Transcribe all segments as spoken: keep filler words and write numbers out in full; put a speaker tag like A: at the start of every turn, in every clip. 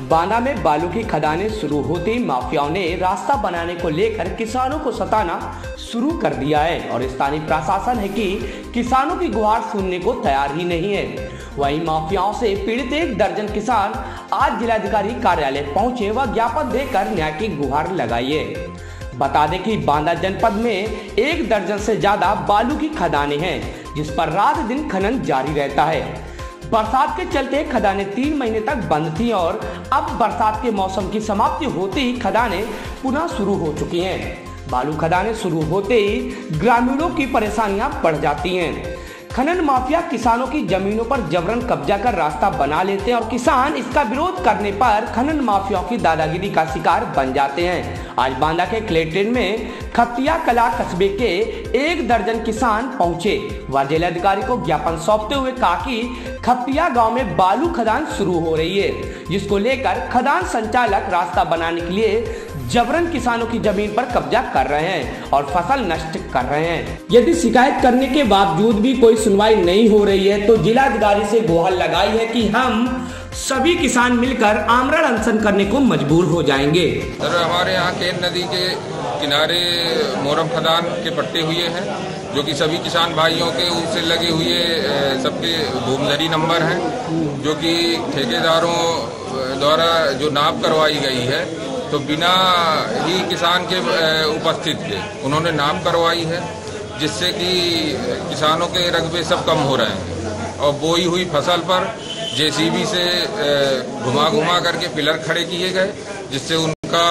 A: बांदा में बालू की खदानें शुरू होते ही माफियाओं ने रास्ता बनाने को लेकर किसानों को सताना शुरू कर दिया है और स्थानीय प्रशासन है कि किसानों की गुहार सुनने को तैयार ही नहीं है। वहीं माफियाओं से पीड़ित एक दर्जन किसान आज जिलाधिकारी कार्यालय पहुंचे व ज्ञापन देकर न्याय की गुहार लगाई है। बता दें कि बांदा जनपद में एक दर्जन से ज्यादा बालू की खदानें हैं जिस पर रात दिन खनन जारी रहता है। बरसात के चलते खदानें तीन महीने तक बंद थी और अब बरसात के मौसम की समाप्ति होते ही खदानें पुनः शुरू हो चुकी हैं। बालू खदानें शुरू होते ही ग्रामीणों की परेशानियां बढ़ जाती हैं। खनन माफिया किसानों की जमीनों पर जबरन कब्जा कर रास्ता बना लेते हैं और किसान इसका विरोध करने पर खनन माफियाओं की दादागिरी का शिकार बन जाते हैं। आज बांदा के कलेक्ट्रेट में खपिया कला कस्बे के एक दर्जन किसान पहुंचे व जिलाधिकारी को ज्ञापन सौंपते हुए कहा कि खपिया गांव में बालू खदान शुरू हो रही है, जिसको लेकर खदान संचालक रास्ता बनाने के लिए जबरन किसानों की जमीन पर कब्जा कर रहे हैं और फसल नष्ट कर रहे हैं। यदि शिकायत करने के बावजूद भी कोई सुनवाई नहीं हो रही है तो जिलाधिकारी से गुहार लगाई है कि हम सभी किसान मिलकर आमरण अनशन करने को मजबूर हो जाएंगे।
B: सर, हमारे यहाँ केन नदी के किनारे मोरम खदान के पट्टे हुए हैं जो कि सभी किसान भाइयों के उससे लगे हुए सबके भूमधरी नंबर हैं, जो कि ठेकेदारों द्वारा जो नाप करवाई गई है तो बिना ही किसान के उपस्थित के उन्होंने नाप करवाई है, जिससे कि किसानों के रकबे सब कम हो रहे हैं और बोई हुई फसल पर जेसीबी से घुमा घुमा करके पिलर खड़े किए गए, जिससे उनका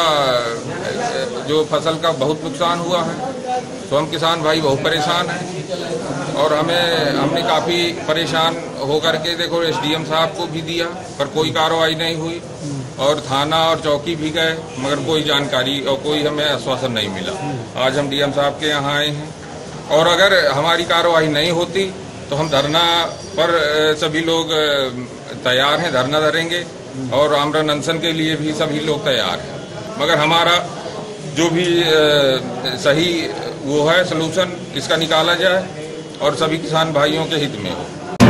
B: जो फसल का बहुत नुकसान हुआ है। तो हम किसान भाई बहुत परेशान हैं और हमें हमने काफ़ी परेशान होकर के देखो एसडीएम साहब को भी दिया पर कोई कार्रवाई नहीं हुई और थाना और चौकी भी गए मगर कोई जानकारी और कोई हमें आश्वासन नहीं मिला। आज हम डीएम साहब के यहाँ आए हैं और अगर हमारी कार्रवाई नहीं होती तो हम धरना पर सभी लोग तैयार हैं, धरना धरेंगे और आमरण अनशन के लिए भी सभी लोग तैयार हैं। मगर हमारा जो भी सही वो है सलूशन इसका निकाला जाए और सभी किसान भाइयों के हित में हो।